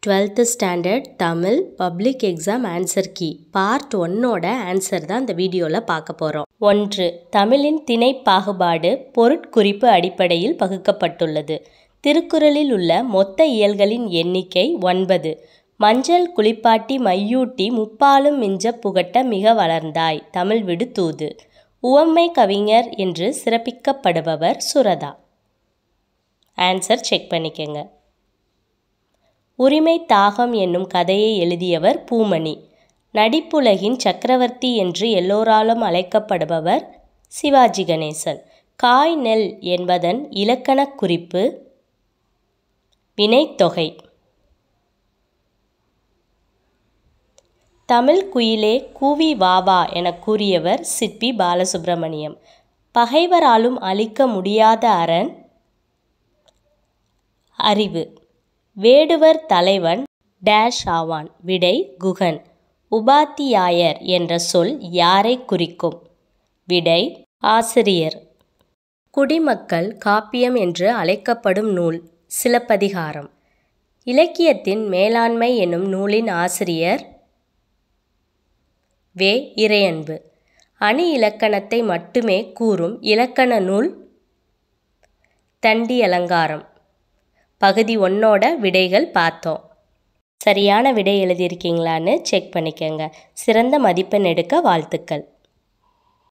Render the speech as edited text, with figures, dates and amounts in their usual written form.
12th standard Tamil public exam answer key part 1ஓட answer தான் இந்த வீடியோவில் பார்க்க போகிறோம். 1. தமிழின் திணை பாகுபாடு பொருட்குறிப்பு அடிப்படையில் பகுக்கப்பட்டுள்ளது. திருக்குறளில் உள்ள மொத்த இயல்களின் எண்ணிக்கை 9. மஞ்சள் குளிப்பாட்டி மையூட்டி முப்பாலும் மிஞ்ச புகட்ட மிக வளர்ந்தாய் தமிழ் விடு தூது. உவமை கவிஞர் என்று சிறப்பிக்கப்படுபவர் சுரதா. ஆன்சர் செக் பண்ணிக்கங்க. உரிமை தாகம் என்னும் கதையை எழுதியவர் பூமணி. நடிப்புலகின் சக்கரவர்த்தி என்று எல்லோராலும் அழைக்கப்படுபவர் சிவாஜி கணேசன். காய் நெல் என்பதன் இலக்கணக் குறிப்பு வினைத்தொகை. தமிழ் குயிலே கூவி வாவா என கூறியவர் சிற்பி பாலசுப்ரமணியம். பகைவராலும் அழிக்க முடியாத அரண் அறிவு. வேடுவர் தலைவன் டேஷ் ஆவான் விடை குகன். உபாத்தியாயர் என்ற சொல் யாரை குறிக்கும்? விடை ஆசிரியர். குடிமக்கள் காப்பியம் என்று அழைக்கப்படும் நூல் சிலப்பதிகாரம். இலக்கியத்தின் மேலாண்மை என்னும் நூலின் ஆசிரியர் வே. இறையன்பு. அணி இலக்கணத்தை மட்டுமே கூறும் இலக்கண நூல் தண்டி அலங்காரம். பகுதி 1ஓட விடைகள் பார்த்தோம். சரியான விடை எழுதியிருக்கீங்களான்னு செக் பண்ணிக்கோங்க. சிறந்த மதிப்பெண் எடுக்க வாழ்த்துக்கள்.